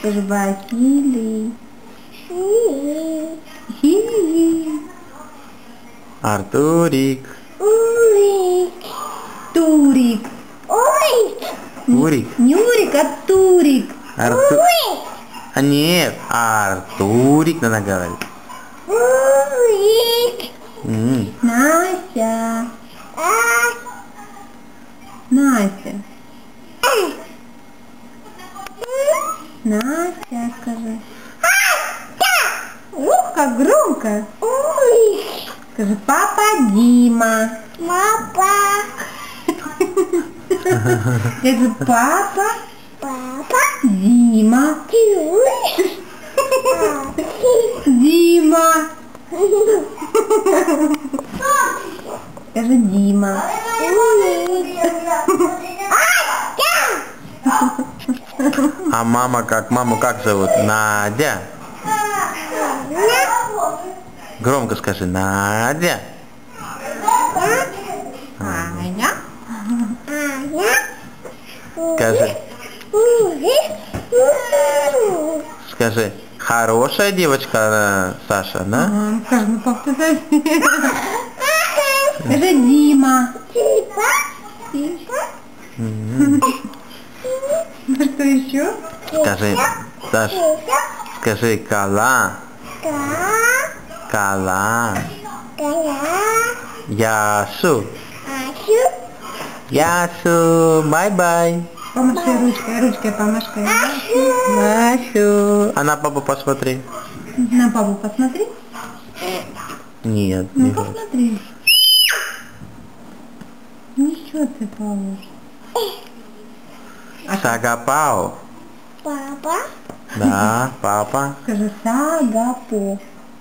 Скажи, Василий. Артурик. Турик. Урик. Не Урик, а Турик. А нет, Артурик надо говорить. Настя. Настя. Настя, скажи. Ух, как громко. Скажи, папа Дима. Скажи, папа Дима. Дима. Скажи, Дима. А маму как зовут? Надя. Громко скажи, Надя. Аня. Скажи, хорошая девочка Саша, да? Скажи, ну повторяй. Скажи, Дима. Что еще? Скажи, Саша, скажи, Кала. Ясу. Бай-бай. Помаши ручкой помаши. Масю. А на папу посмотри. На папу посмотри. Нет, Ну не хочет. посмотри. Ничего ты получишь. Сагапао. Да, папа. Скажи, Сагапо.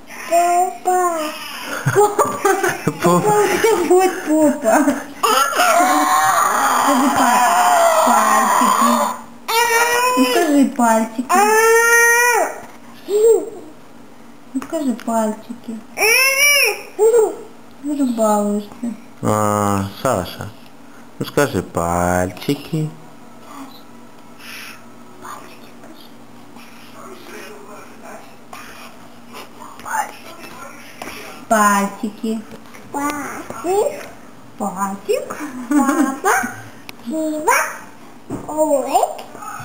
Попа. Вот попа. Скажи пальчики. Ну скажи пальчики. Ну скажи пальчики. Ну же балуешься. Саша, ну скажи пальчики. Пальчики. Пальчик. Папа, Дива, Олег.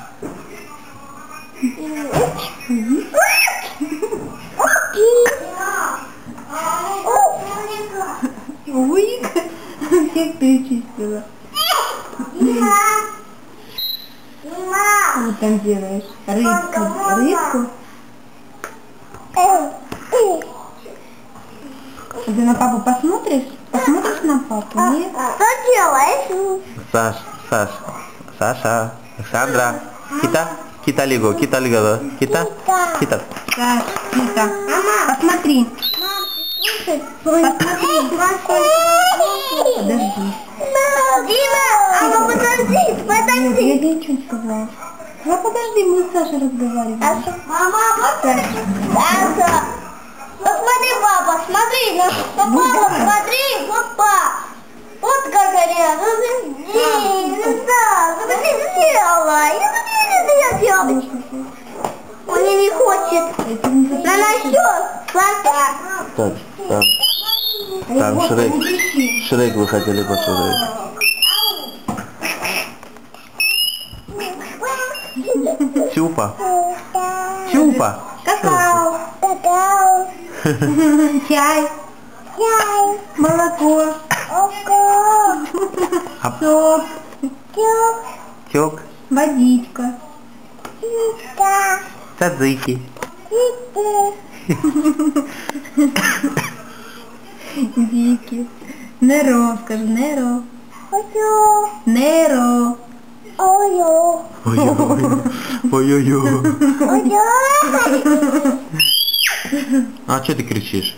Уик. Всех перечислила. Что там делаешь? Рыбку? Ты на папу посмотришь? Посмотришь на папу? Нет? Что делаешь? Саша, Александра. Kita ligo. Так, Кита. Посмотри. Подожди. Дима, подожди. Нет, я тебе ничего не сказала. Ну подожди, мы с Сашей разговариваем. Мама, Саша. Посмотри, папа, смотри. Папа, смотри, папа. Вот как они. Он не хочет. На счет. Там Шрек вы хотели посмотреть. Чупа. Какао. Чай. Молоко. Сок. Тёк. Водичка. Садзики. Дики. Неро. Скажи Неро. Неро. Ой-ой-ой. А что ты кричишь?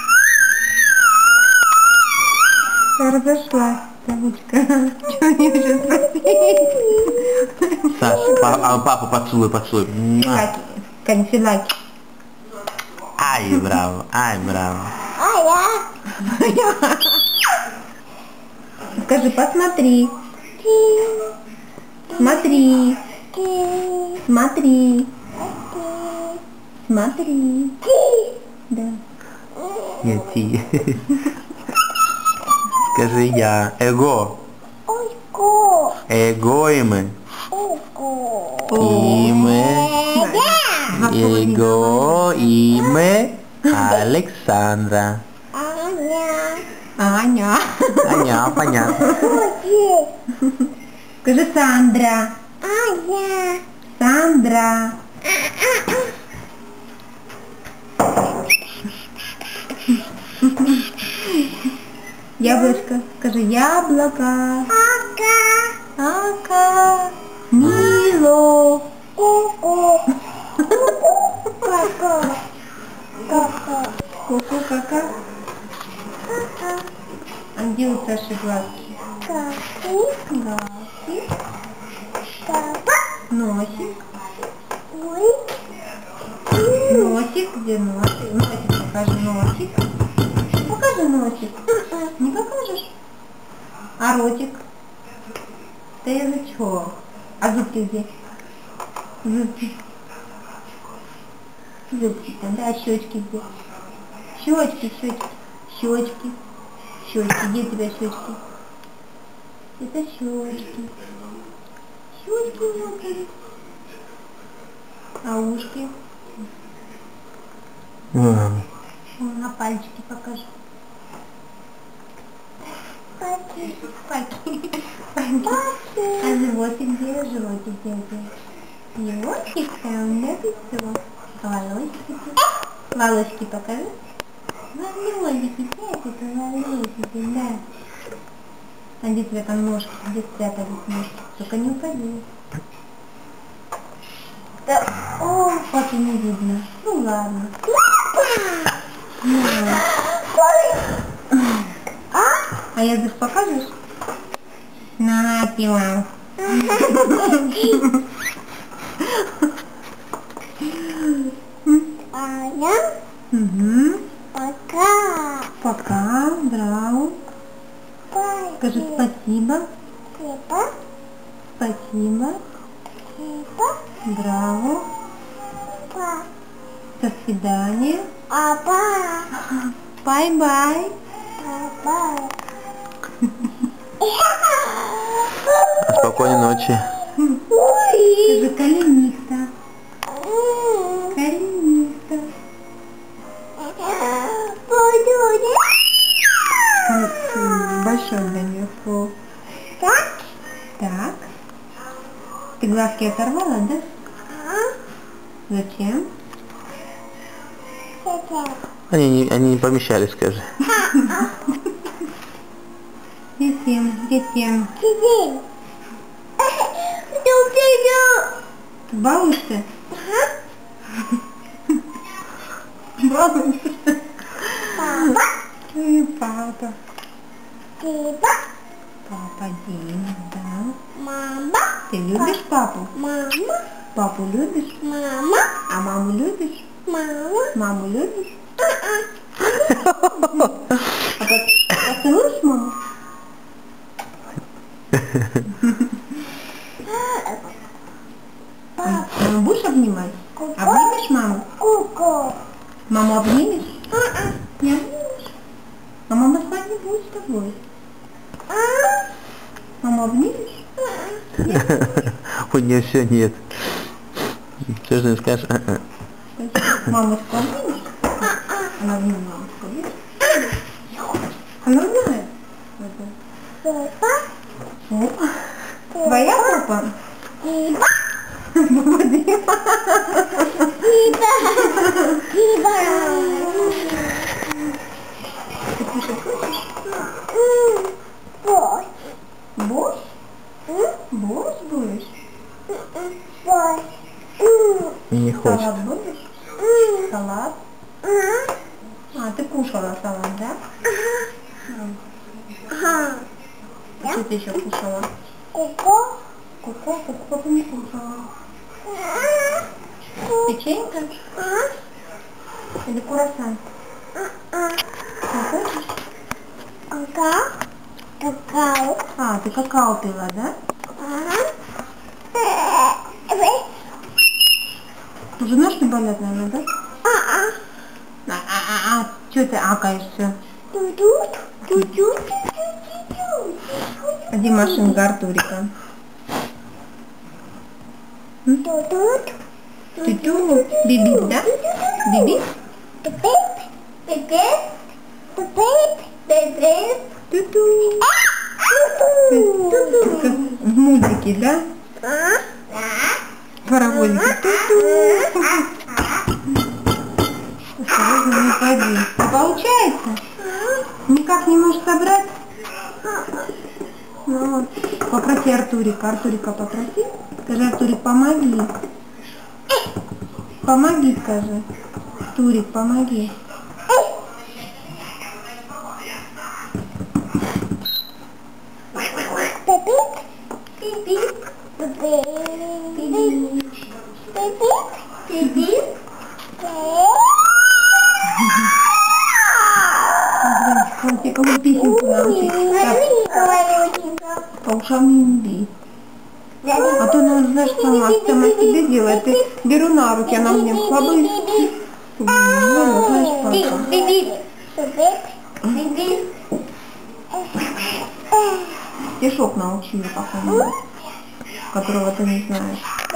Разошлась собачка. Что мне сейчас спросить? Саш, папу поцелуй. Канцеляки. Ай, браво. Скажи, посмотри. Смотри. Смотри. Да. Нет, ти. Скажи я. Эго. Ого. Эгоимы. Ого. Имя. Его имя Александра. Аня. Аня. Аня, понятно. Ой. Скажи Сандра. Аня. Сандра. Яблочко. Скажи яблоко. Ака. Ака. Мило. Ку-ку. Ку-ку. Ку-ку. Ку-ку, кака. А где у Саши глазки? Ка-ки. Глазки. Папа. Носик. Ой. Носик. Где носик? Носик, покажи носик. Покажи носик. Не покажешь? А ротик? Да язычок. А зубки где? Зубки. Зубки там, да? А щечки где? Щечки, щечки. Щечки. Щечки. Где у тебя щечки? Это щечки. Щечки вот они. А ушки? Вон, на пальчики покажи. Паки. Пальчики. А животик где? Животик где? Животик там, да, все. Волосики. Волосики покажи. Волосики, это волосики, да. А где у тебя там ножки? Где спрятались ножки? Только не упади. Да, о, папе не видно. Ну ладно. А язык покажешь? На, пила. Аня. Угу. Пока. Пока, браво. Скажи спасибо. Папа. Спасибо. Папа. Браво. Папа. До свидания. Папа. Бай-бай. Папа. Спокойной ночи. Скажи калинista. Калинista. Большой для нее слов. Так. Ты глазки оторвала, да? Зачем? Они не помещались, скажи. Детям, детям. Ты балуешься? Балуешься? Папа. И папа. Папа. Папа Дима, да. Мама. Ты любишь папу? Мама. Папу любишь? Мама. А маму любишь? Мама. Маму любишь? А поцелуешь маму? Маму будешь обнимать? Обнимешь маму? Ку-ку. Маму обнимешь? Не обнимешь? А мама спать не будет с тобой. Маму обнимешь? У нее все нет. Что же ты скажешь? Мамочку обнимешь? Она обнимет мамочку, видишь? Она знает. Папа. Опа. Твоя папа? Папа. Папа Дима. Папа. Ты кушать хочешь? Босс. Борщ? Борщ будешь? Босс. Не хочет. Салат будешь? Салат? А, ты кушала салат, да? Что ты еще кушала? Ку-ку. Коко, коко не кушала. Печенька? Или круассан? Не хочешь? Какао. А, ты какао пила, да? Уже ножки болят, наверное, да? Что ты акаешься? Где машинка Артурика? Тю-тю, бибит, да? Бибит? Тю-тю. Как в мультике, да? Паровозики. Ту-ту. Осторожно, не упади. Не получается? Никак не можешь собрать? Ну, вот. Попроси Артурика. Артурика попроси. Скажи, Артурик, помоги. Помоги, скажи. Турик, помоги. Он тебе какую песенку научить? По ушам не бей. А то, ну, знаешь, сама себе делает. Ты беру на руки, она мне хлобысь. Ну, знаешь, папа. Стишок научили какой-нибудь, которого ты не знаешь.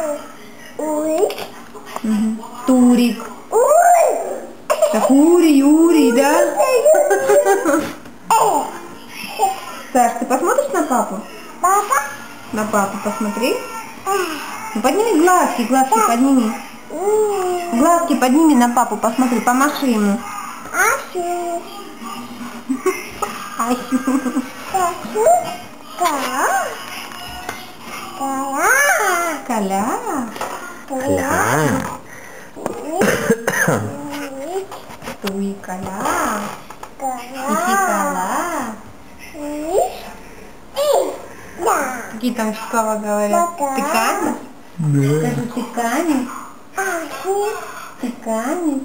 Угу. Турик. Так, Юрий, да? Саш, ты посмотришь на папу? На папу посмотри. Ну, подними глазки, глазки подними. Глазки подними на папу, посмотри, помаши ему. Коля. Туй, коля. Иди, коля. Какие там слова говорят? Тыкани? Скажи, тыкани. Тыкани.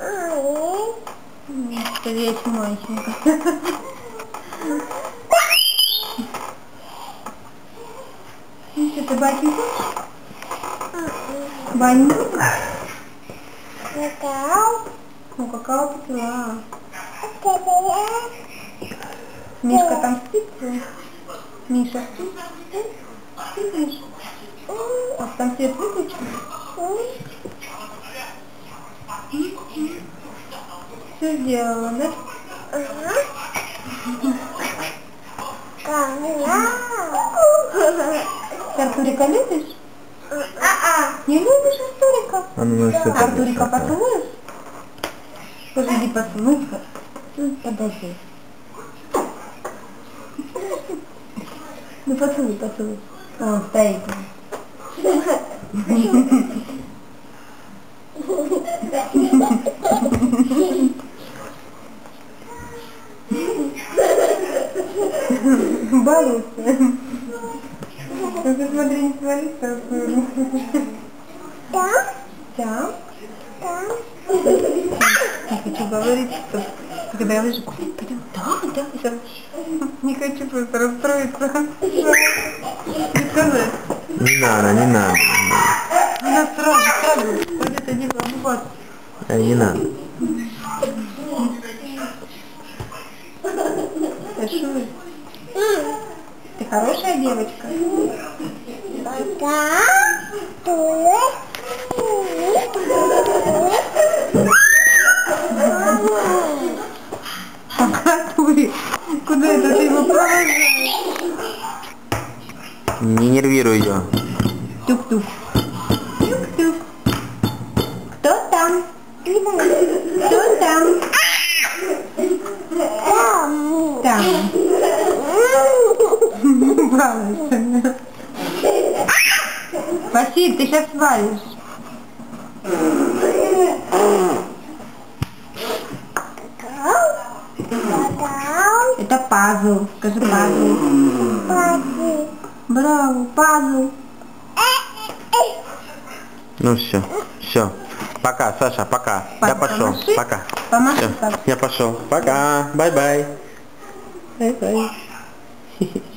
Что весь мальчик. Что ты батин? Баню? Ну, какао попила. Мишка там спит? Миша спит? Спит, Миша? А там свет выключен? Все сделала, да? Ты Артурика любишь? Не любишь Артурика? Артурика поцелуешь? Подожди, поцелуй. Подожди. Ну поцелуй, поцелуй. Он стоит. Балуется. Ну ты смотри, не свалится. Да? Не хочу говорить, что когда я лежу, пойдем. Да. Не хочу просто расстроиться. Не сказать. Не надо. Она сразу пойдет один обуваться. Не надо. Сашуль, ты хорошая девочка? Тури, куда это ты его провожаешь? Не нервируй ее. Тук-тук. Тук-тук. Кто там? Кто там? Там. Балуется. Василь, ты сейчас свалишь. Это пазл. Скажи пазл. Браво, пазл. Ну все. Пока, Саша, пока. Я пошел. Помаши. Пока. Помаши, Всё, папа. я пошел. Пока. Бай-бай. Бай-бай.